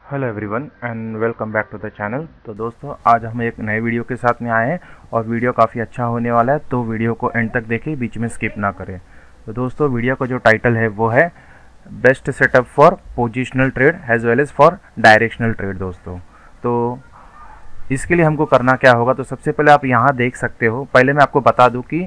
Hello everyone and welcome back to the channel. तो दोस्तों आज हम एक नए वीडियो के साथ में आए हैं और वीडियो काफ़ी अच्छा होने वाला है, तो वीडियो को एंड तक देखें, बीच में स्किप ना करें। तो दोस्तों वीडियो का जो टाइटल है वो है best setup for positional trade as well as for directional trade. दोस्तों तो इसके लिए हमको करना क्या होगा, तो सबसे पहले आप यहाँ देख सकते हो। पहले मैं आपको बता दूँ कि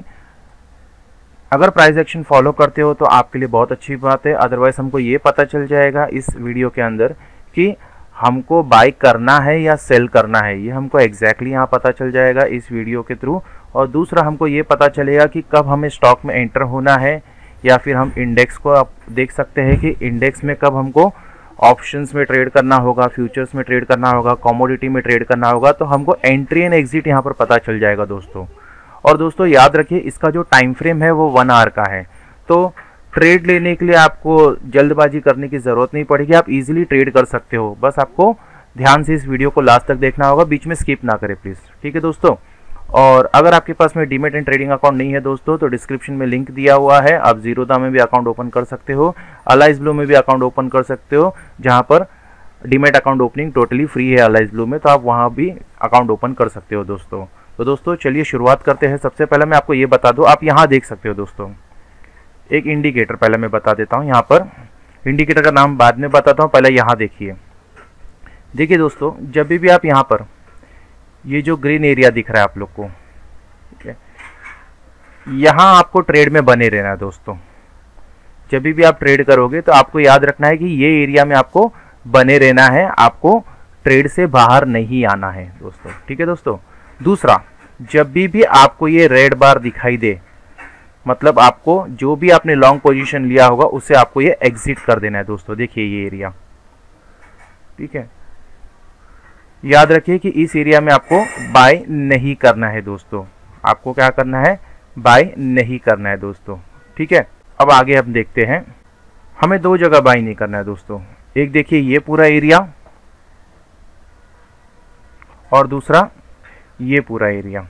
अगर प्राइस एक्शन फॉलो करते हो तो आपके लिए बहुत अच्छी बात है, अदरवाइज हमको ये पता चल जाएगा इस वीडियो के अंदर कि हमको बाई करना है या सेल करना है। ये हमको एग्जैक्टली यहाँ पता चल जाएगा इस वीडियो के थ्रू। और दूसरा हमको ये पता चलेगा कि कब हमें स्टॉक में एंटर होना है, या फिर हम इंडेक्स को आप देख सकते हैं कि इंडेक्स में कब हमको ऑप्शंस में ट्रेड करना होगा, फ्यूचर्स में ट्रेड करना होगा, कमोडिटी में ट्रेड करना होगा। तो हमको एंट्री एंड एग्जिट यहाँ पर पता चल जाएगा दोस्तों। और दोस्तों याद रखिए इसका जो टाइम फ्रेम है वो 1 आवर का है, तो ट्रेड लेने के लिए आपको जल्दबाजी करने की ज़रूरत नहीं पड़ेगी, आप इजीली ट्रेड कर सकते हो। बस आपको ध्यान से इस वीडियो को लास्ट तक देखना होगा, बीच में स्किप ना करें प्लीज़, ठीक है दोस्तों। और अगर आपके पास में डीमेट एंड ट्रेडिंग अकाउंट नहीं है दोस्तों, तो डिस्क्रिप्शन में लिंक दिया हुआ है, आप जीरोधा में भी अकाउंट ओपन कर सकते हो, अलाइज ब्लू में भी अकाउंट ओपन कर सकते हो, जहाँ पर demat account opening totally free है अलाइज ब्लू में, तो आप वहाँ भी अकाउंट ओपन कर सकते हो दोस्तों। तो दोस्तों चलिए शुरुआत करते हैं। सबसे पहले मैं आपको ये बता दूँ, आप यहाँ देख सकते हो दोस्तों एक इंडिकेटर, पहले मैं बता देता हूँ। यहाँ पर इंडिकेटर का नाम बाद में बताता हूँ, पहले यहाँ देखिए। देखिए दोस्तों जब भी आप यहाँ पर ये जो ग्रीन एरिया दिख रहा है आप लोग को, ठीक है, यहाँ आपको ट्रेड में बने रहना है दोस्तों। जब भी आप ट्रेड करोगे तो आपको याद रखना है कि ये एरिया में आपको बने रहना है, आपको ट्रेड से बाहर नहीं आना है दोस्तों, ठीक है दोस्तों। दूसरा, जब भी आपको ये रेड बार दिखाई दे, मतलब आपको जो भी आपने लॉन्ग पोजीशन लिया होगा उससे आपको ये एग्जिट कर देना है दोस्तों। देखिए ये एरिया, ठीक है, याद रखिए कि इस एरिया में आपको बाय नहीं करना है दोस्तों, आपको क्या करना है, बाय नहीं करना है दोस्तों, ठीक है। अब आगे हम देखते हैं, हमें 2 जगह बाय नहीं करना है दोस्तों। एक देखिए ये पूरा एरिया, और दूसरा ये पूरा एरिया।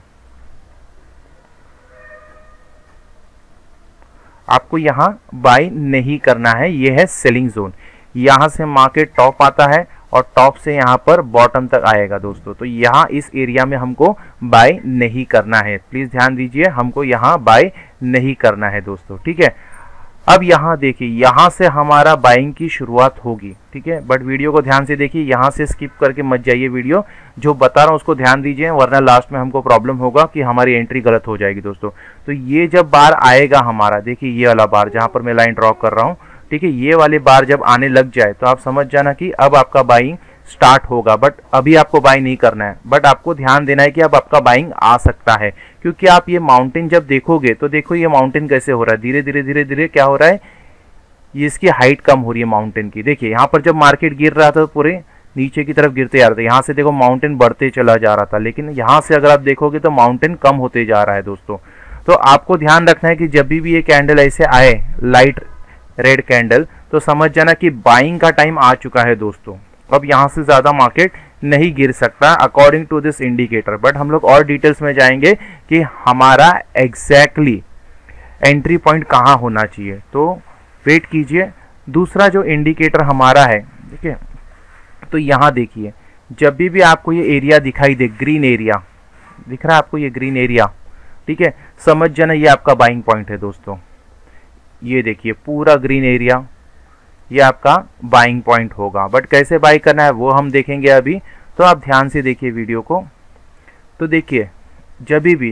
आपको यहाँ बाय नहीं करना है, ये है सेलिंग जोन। यहाँ से मार्केट टॉप आता है और टॉप से यहाँ पर बॉटम तक आएगा दोस्तों, तो यहाँ इस एरिया में हमको बाय नहीं करना है, प्लीज़ ध्यान दीजिए, हमको यहाँ बाय नहीं करना है दोस्तों, ठीक है। अब यहाँ देखिए, यहाँ से हमारा बाइंग की शुरुआत होगी, ठीक है, बट वीडियो को ध्यान से देखिए, यहाँ से स्किप करके मत जाइए, वीडियो जो बता रहा हूँ उसको ध्यान दीजिए, वरना लास्ट में हमको प्रॉब्लम होगा कि हमारी एंट्री गलत हो जाएगी दोस्तों। तो ये जब बार आएगा हमारा, देखिए ये वाला बार जहाँ पर मैं लाइन ड्रॉ कर रहा हूँ, ठीक है, ये वाले बार जब आने लग जाए तो आप समझ जाना कि अब आपका बाइंग स्टार्ट होगा। बट अभी आपको बाई नहीं करना है, बट आपको ध्यान देना है कि अब आपका बाइंग आ सकता है, क्योंकि आप ये माउंटेन जब देखोगे तो देखो ये माउंटेन कैसे हो रहा है, धीरे धीरे धीरे धीरे क्या हो रहा है, ये इसकी हाइट कम हो रही है माउंटेन की। देखिए यहाँ पर जब मार्केट गिर रहा था तो पूरे नीचे की तरफ गिरते जा रहा था, यहाँ से देखो माउंटेन बढ़ते चला जा रहा था, लेकिन यहाँ से अगर आप देखोगे तो माउंटेन कम होते जा रहा है दोस्तों। तो आपको ध्यान रखना है कि जब भी ये कैंडल ऐसे आए, लाइट रेड कैंडल, तो समझ जाना कि बाइंग का टाइम आ चुका है दोस्तों। अब यहाँ से ज़्यादा मार्केट नहीं गिर सकता according to this indicator, but हम लोग और डिटेल्स में जाएंगे कि हमारा एग्जैक्टली एंट्री पॉइंट कहाँ होना चाहिए, तो वेट कीजिए। दूसरा जो इंडिकेटर हमारा है, ठीक है, तो यहाँ देखिए, जब भी आपको ये एरिया दिखाई दे, ग्रीन एरिया दिख रहा है आपको, ये ग्रीन एरिया, ठीक है, समझ जाना ये आपका बाइंग पॉइंट है दोस्तों। ये देखिए पूरा ग्रीन एरिया, ये आपका बाइंग पॉइंट होगा, बट कैसे बाई करना है वो हम देखेंगे अभी, तो आप ध्यान से देखिए वीडियो को। तो देखिए जब भी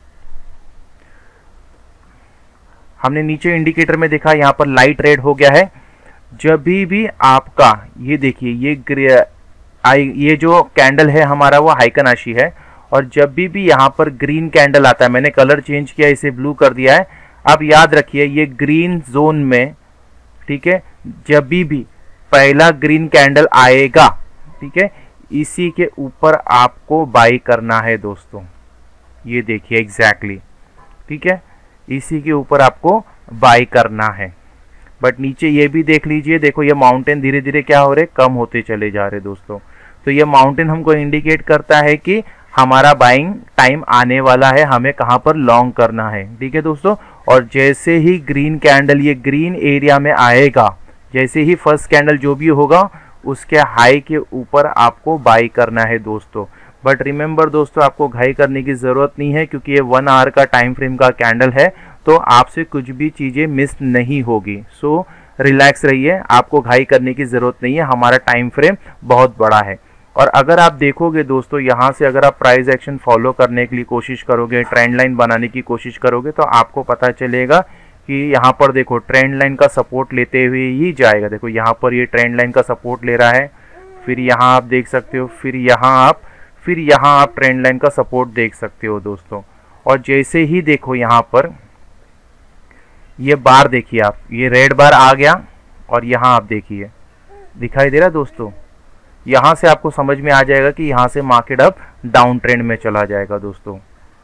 हमने नीचे इंडिकेटर में देखा, यहाँ पर लाइट रेड हो गया है, जब भी आपका ये देखिए ये जो कैंडल है हमारा वो हाइकनाशी है, और जब भी यहाँ पर ग्रीन कैंडल आता है, मैंने कलर चेंज किया, इसे ब्लू कर दिया है। अब याद रखिए ये ग्रीन जोन में, ठीक है, जब भी पहला ग्रीन कैंडल आएगा, ठीक है, इसी के ऊपर आपको बाई करना है दोस्तों। ये देखिए एग्जैक्टली, ठीक है, इसी के ऊपर आपको बाई करना है। बट नीचे ये भी देख लीजिए, देखो ये माउंटेन धीरे धीरे क्या हो रहे, कम होते चले जा रहे दोस्तों। तो ये माउंटेन हमको इंडिकेट करता है कि हमारा बाइंग टाइम आने वाला है, हमें कहाँ पर लॉन्ग करना है, ठीक है दोस्तों। और जैसे ही ग्रीन कैंडल ये ग्रीन एरिया में आएगा, जैसे ही फर्स्ट कैंडल जो भी होगा उसके हाई के ऊपर आपको बाई करना है दोस्तों। बट रिमेंबर दोस्तों, आपको घाई करने की ज़रूरत नहीं है क्योंकि ये 1 आवर का टाइम फ्रेम का कैंडल है, तो आपसे कुछ भी चीज़ें मिस नहीं होगी। सो रिलैक्स रहिए, आपको घाई करने की ज़रूरत नहीं है, हमारा टाइम फ्रेम बहुत बड़ा है। और अगर आप देखोगे दोस्तों, यहाँ से अगर आप प्राइस एक्शन फॉलो करने के लिए कोशिश करोगे, ट्रेंड लाइन बनाने की कोशिश करोगे, तो आपको पता चलेगा कि यहाँ पर देखो ट्रेंड लाइन का सपोर्ट लेते हुए ही जाएगा। देखो यहाँ पर ये ट्रेंड लाइन का सपोर्ट ले रहा है, फिर यहाँ आप देख सकते हो, फिर यहाँ आप ट्रेंड लाइन का सपोर्ट देख सकते हो दोस्तों। और जैसे ही देखो यहाँ पर ये बार देखिए आप, ये रेड बार आ गया और यहाँ आप देखिए दिखाई दे रहा है दोस्तों। यहाँ से आपको समझ में आ जाएगा कि यहाँ से मार्केट अब डाउन ट्रेंड में चला जाएगा दोस्तों।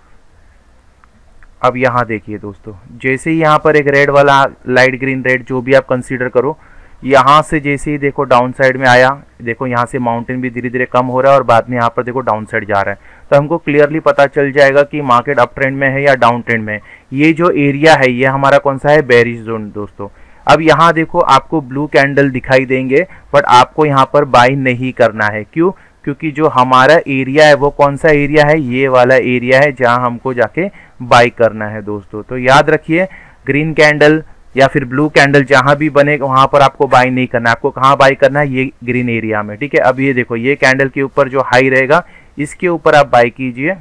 अब यहाँ देखिए दोस्तों, जैसे ही यहाँ पर एक रेड वाला, लाइट ग्रीन रेड जो भी आप कंसीडर करो, यहाँ से जैसे ही देखो डाउन साइड में आया, देखो यहाँ से माउंटेन भी धीरे धीरे कम हो रहा है और बाद में यहाँ पर देखो डाउन साइड जा रहा है, तो हमको क्लियरली पता चल जाएगा कि मार्केट अप ट्रेंड में है या डाउन ट्रेंड में है। ये जो एरिया है ये हमारा कौन सा है, बेरिश जोन दोस्तों। अब यहाँ देखो आपको ब्लू कैंडल दिखाई देंगे, बट आपको यहाँ पर बाई नहीं करना है। क्यों? क्योंकि जो हमारा एरिया है वो कौन सा एरिया है, ये वाला एरिया है जहाँ हमको जाके बाई करना है दोस्तों। तो याद रखिए, ग्रीन कैंडल या फिर ब्लू कैंडल जहां भी बने वहां पर आपको बाई नहीं करना है। आपको कहाँ बाई करना है, ये ग्रीन एरिया में, ठीक है। अब ये देखो, ये कैंडल के ऊपर जो हाई रहेगा इसके ऊपर आप बाई कीजिए,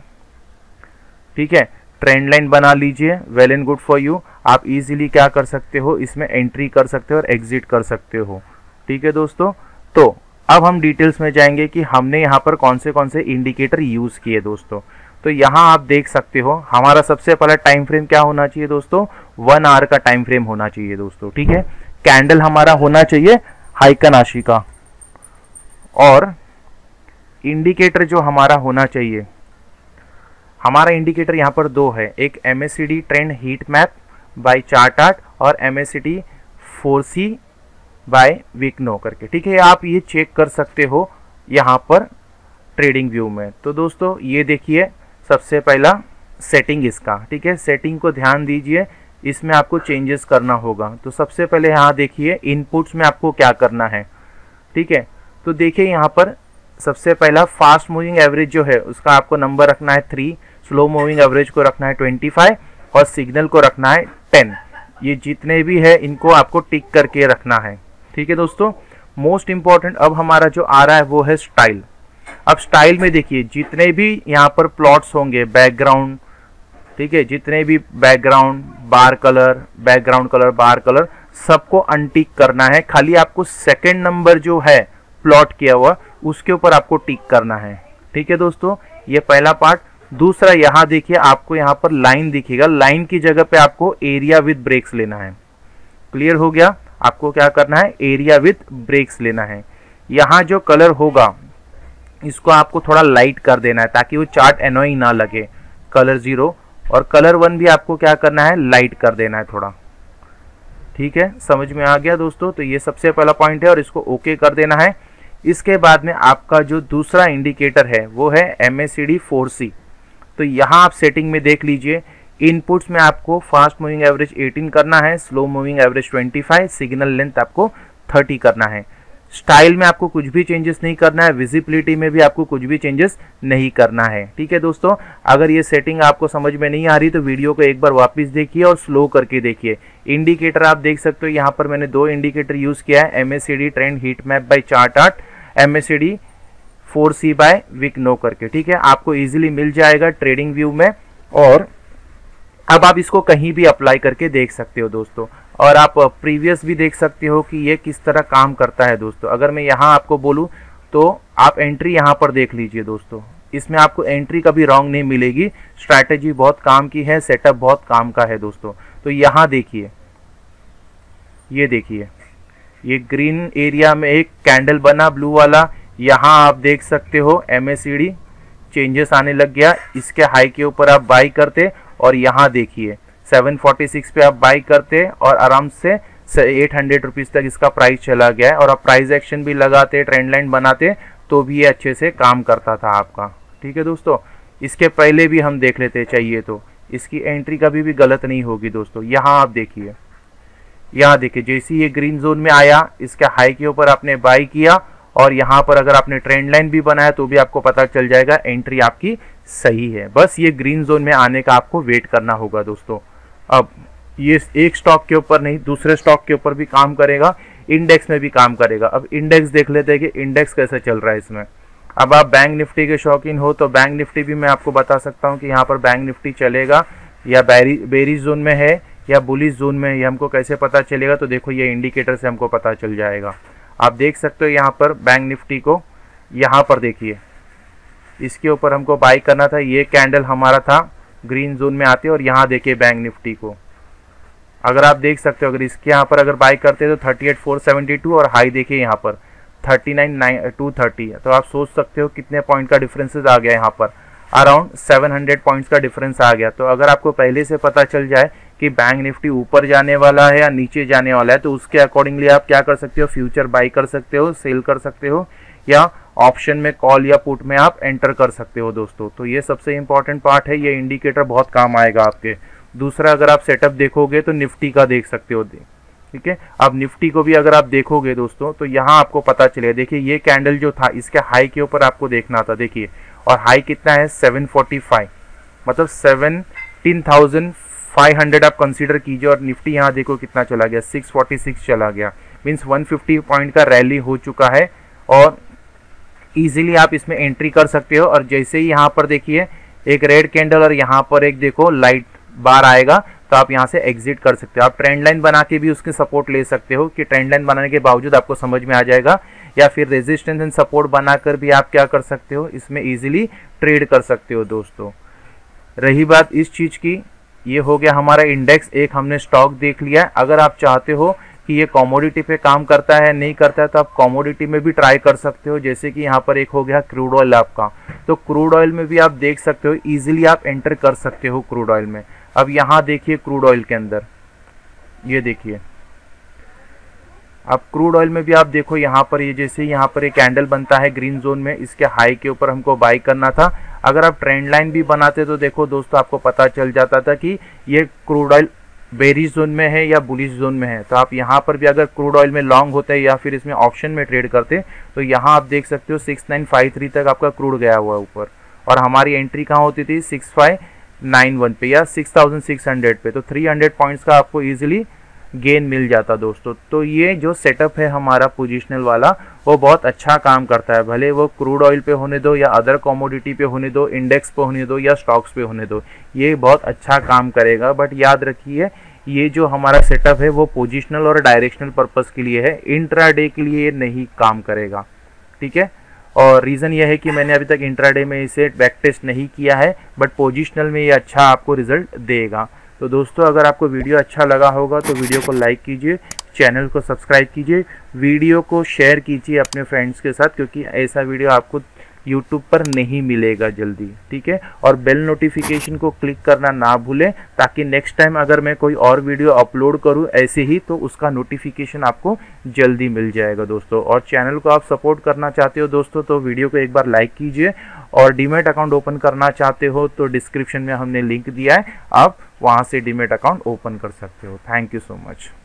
ठीक है। ट्रेंड लाइन बना लीजिए, well and good for you. आप इजीली क्या कर सकते हो, इसमें एंट्री कर सकते हो और एग्जिट कर सकते हो, ठीक है दोस्तों। तो अब हम डिटेल्स में जाएंगे कि हमने यहाँ पर कौन से इंडिकेटर यूज किए दोस्तों। तो यहाँ आप देख सकते हो, हमारा सबसे पहला टाइम फ्रेम क्या होना चाहिए दोस्तों, 1 आवर का टाइम फ्रेम होना चाहिए दोस्तों, ठीक है। कैंडल हमारा होना चाहिए हाइकन आशी का, और इंडिकेटर जो हमारा होना चाहिए, हमारा इंडिकेटर यहाँ पर 2 है, एक MACD trend heat map by chart और MACD 4C बाय विकनो करके, ठीक है। आप ये चेक कर सकते हो यहाँ पर ट्रेडिंग व्यू में। तो दोस्तों ये देखिए, सबसे पहला सेटिंग इसका, ठीक है। सेटिंग को ध्यान दीजिए, इसमें आपको चेंजेस करना होगा। तो सबसे पहले यहाँ देखिए इनपुट्स में आपको क्या करना है, ठीक है। तो देखिए यहाँ पर सबसे पहला फास्ट मूविंग एवरेज जो है उसका आपको नंबर रखना है 3, स्लो मूविंग एवरेज को रखना है 25 और सिग्नल को रखना है 10। ये जितने भी है इनको आपको टिक करके रखना है, ठीक है दोस्तों। मोस्ट इंपॉर्टेंट अब हमारा जो आ रहा है वो है स्टाइल। अब स्टाइल में देखिए जितने भी यहाँ पर प्लॉट्स होंगे, बैकग्राउंड, ठीक है, जितने भी background, bar colour, background colour, bar colour, सबको अनटिक करना है। खाली आपको सेकंड नंबर जो है प्लॉट किया हुआ उसके ऊपर आपको टिक करना है, ठीक है दोस्तों। ये पहला पार्ट। दूसरा, यहाँ देखिए आपको यहाँ पर लाइन दिखेगा, लाइन की जगह पे आपको एरिया विद ब्रेक्स लेना है। क्लियर हो गया? आपको क्या करना है, एरिया विद ब्रेक्स लेना है। यहाँ जो कलर होगा इसको आपको थोड़ा लाइट कर देना है ताकि वो चार्ट एनोइंग ना लगे, कलर 0, और कलर 1 भी आपको क्या करना है, लाइट कर देना है थोड़ा, ठीक है। समझ में आ गया दोस्तों? तो ये सबसे पहला पॉइंट है और इसको ओके कर देना है। इसके बाद में आपका जो दूसरा इंडिकेटर है वो है MACD 4C। तो यहाँ आप सेटिंग में देख लीजिए, इनपुट्स में आपको फास्ट मूविंग एवरेज 18 करना है, slow moving average 25, signal length आपको 30 करना है। स्टाइल में आपको कुछ भी चेंजेस नहीं करना है, विजिबिलिटी में भी आपको कुछ भी चेंजेस नहीं करना है, ठीक है दोस्तों। अगर ये सेटिंग आपको समझ में नहीं आ रही तो वीडियो को एक बार वापस देखिए और स्लो करके देखिए। इंडिकेटर आप देख सकते हो, यहाँ पर मैंने 2 इंडिकेटर यूज किया है, MACD trend heat map by chart, MACD 4C by विकनो करके, ठीक है। आपको इजीली मिल जाएगा ट्रेडिंग व्यू में, और अब आप इसको कहीं भी अप्लाई करके देख सकते हो दोस्तों। और आप प्रीवियस भी देख सकते हो कि ये किस तरह काम करता है दोस्तों। अगर मैं यहाँ आपको बोलूँ तो आप एंट्री यहाँ पर देख लीजिए दोस्तों, इसमें आपको एंट्री कभी रॉन्ग नहीं मिलेगी। स्ट्रैटेजी बहुत काम की है, सेटअप बहुत काम का है दोस्तों। तो यहाँ देखिए, ये देखिए, ये ग्रीन एरिया में एक कैंडल बना ब्लू वाला, यहाँ आप देख सकते हो MACD चेंजेस आने लग गया। इसके हाई के ऊपर आप बाई करते और यहाँ देखिए 746 पे आप बाई करते और आराम से 800 रुपीज़ तक इसका प्राइस चला गया है। और आप प्राइस एक्शन भी लगाते, ट्रेंड लाइन बनाते तो भी ये अच्छे से काम करता था आपका, ठीक है दोस्तों। इसके पहले भी हम देख लेते चाहिए तो, इसकी एंट्री कभी भी गलत नहीं होगी दोस्तों। यहाँ आप देखिए, यहाँ देखिए, जैसे ये ग्रीन जोन में आया, इसके हाई के ऊपर आपने बाई किया और यहाँ पर अगर आपने ट्रेंड लाइन भी बनाया तो भी आपको पता चल जाएगा एंट्री आपकी सही है। बस ये ग्रीन जोन में आने का आपको वेट करना होगा दोस्तों। अब ये एक स्टॉक के ऊपर नहीं, दूसरे स्टॉक के ऊपर भी काम करेगा, इंडेक्स में भी काम करेगा। अब इंडेक्स देख लेते हैं कि इंडेक्स कैसे चल रहा है इसमें। अब आप बैंक निफ्टी के शौकीन हो तो बैंक निफ्टी भी मैं आपको बता सकता हूँ कि यहाँ पर बैंक निफ्टी चलेगा या बेरिश जोन में है या बुलिश जोन में है, ये हमको कैसे पता चलेगा। तो देखो ये इंडिकेटर से हमको पता चल जाएगा। आप देख सकते हो यहाँ पर बैंक निफ्टी को, यहाँ पर देखिए इसके ऊपर हमको बाई करना था, ये कैंडल हमारा था ग्रीन जोन में आते, और यहाँ देखिए बैंक निफ्टी को अगर आप देख सकते हो, अगर इसके यहाँ पर अगर बाई करते हैं तो 38,472 और हाई देखिए यहाँ पर 39,230। तो आप सोच सकते हो कितने पॉइंट का डिफरेंसेस आ गया, यहाँ पर अराउंड 700 पॉइंट्स का डिफरेंस आ गया। तो अगर आपको पहले से पता चल जाए कि बैंक निफ्टी ऊपर जाने वाला है या नीचे जाने वाला है तो उसके अकॉर्डिंगली आप क्या कर सकते हो, फ्यूचर बाई कर सकते हो, सेल कर सकते हो, या ऑप्शन में कॉल या पुट में आप एंटर कर सकते हो दोस्तों। तो ये सबसे इंपॉर्टेंट पार्ट है, ये इंडिकेटर बहुत काम आएगा आपके। दूसरा अगर आप सेटअप देखोगे तो निफ्टी का देख सकते हो, ठीक है। अब निफ्टी को भी अगर आप देखोगे दोस्तों तो यहाँ आपको पता चलेगा, देखिए ये कैंडल जो था इसके हाई के ऊपर आपको देखना था, देखिए, और हाई कितना है 745, मतलब 17,500 आप कंसीडर कीजिए, और निफ्टी यहाँ देखो कितना चला गया, 646 चला गया, मीन्स 150 पॉइंट का रैली हो चुका है, और इजीली आप इसमें एंट्री कर सकते हो। और जैसे ही यहाँ पर देखिए एक रेड कैंडल और यहाँ पर एक देखो लाइट बार आएगा तो आप यहाँ से एग्जिट कर सकते हो। आप ट्रेंड लाइन बना के भी उसकी सपोर्ट ले सकते हो कि ट्रेंड लाइन बनाने के बावजूद आपको समझ में आ जाएगा, या फिर रेजिस्टेंस एंड सपोर्ट बनाकर भी आप क्या कर सकते हो, इसमें इजीली ट्रेड कर सकते हो दोस्तों। रही बात इस चीज़ की, ये हो गया हमारा इंडेक्स, एक हमने स्टॉक देख लिया। अगर आप चाहते हो कि ये कमोडिटी पे काम करता है नहीं करता है तो आप कमोडिटी में भी ट्राई कर सकते हो, जैसे कि यहाँ पर एक हो गया क्रूड ऑयल आपका, तो क्रूड ऑयल में भी आप देख सकते हो, इजीली आप एंटर कर सकते हो क्रूड ऑयल में। अब यहाँ देखिए क्रूड ऑयल के अंदर, ये देखिए, अब क्रूड ऑयल में भी आप देखो यहाँ पर ये जैसे यहाँ पर एक कैंडल बनता है ग्रीन जोन में, इसके हाई के ऊपर हमको बाई करना था। अगर आप ट्रेंड लाइन भी बनाते तो देखो दोस्तों आपको पता चल जाता था कि ये क्रूड ऑयल बेरिश जोन में है या बुलिश जोन में है। तो आप यहाँ पर भी अगर क्रूड ऑयल में लॉन्ग होते हैं या फिर इसमें ऑप्शन में ट्रेड करते तो यहाँ आप देख सकते हो 6953 तक आपका क्रूड गया हुआ है ऊपर, और हमारी एंट्री कहाँ होती थी 6591 पे या 6600 पे, तो 300 पॉइंट्स का आपको इजीली गेन मिल जाता दोस्तों। तो ये जो सेटअप है हमारा पोजिशनल वाला वो बहुत अच्छा काम करता है, भले वो क्रूड ऑयल पे होने दो या अदर कमोडिटी पे होने दो, इंडेक्स पे होने दो या स्टॉक्स पे होने दो, ये बहुत अच्छा काम करेगा। बट याद रखिए ये जो हमारा सेटअप है वो पोजिशनल और डायरेक्शनल पर्पस के लिए है, इंट्राडे के लिए नहीं काम करेगा, ठीक है। और रीज़न ये है कि मैंने अभी तक इंट्राडे में इसे बैक टेस्ट नहीं किया है, बट पोजिशनल में ये अच्छा आपको रिजल्ट देगा। तो दोस्तों अगर आपको वीडियो अच्छा लगा होगा तो वीडियो को लाइक कीजिए, चैनल को सब्सक्राइब कीजिए, वीडियो को शेयर कीजिए अपने फ्रेंड्स के साथ, क्योंकि ऐसा वीडियो आपको यूट्यूब पर नहीं मिलेगा जल्दी, ठीक है। और बेल नोटिफिकेशन को क्लिक करना ना भूलें, ताकि नेक्स्ट टाइम अगर मैं कोई और वीडियो अपलोड करूं ऐसे ही तो उसका नोटिफिकेशन आपको जल्दी मिल जाएगा दोस्तों। और चैनल को आप सपोर्ट करना चाहते हो दोस्तों तो वीडियो को एक बार लाइक कीजिए, और डीमैट अकाउंट ओपन करना चाहते हो तो डिस्क्रिप्शन में हमने लिंक दिया है, आप वहाँ से डीमैट अकाउंट ओपन कर सकते हो। Thank you so much.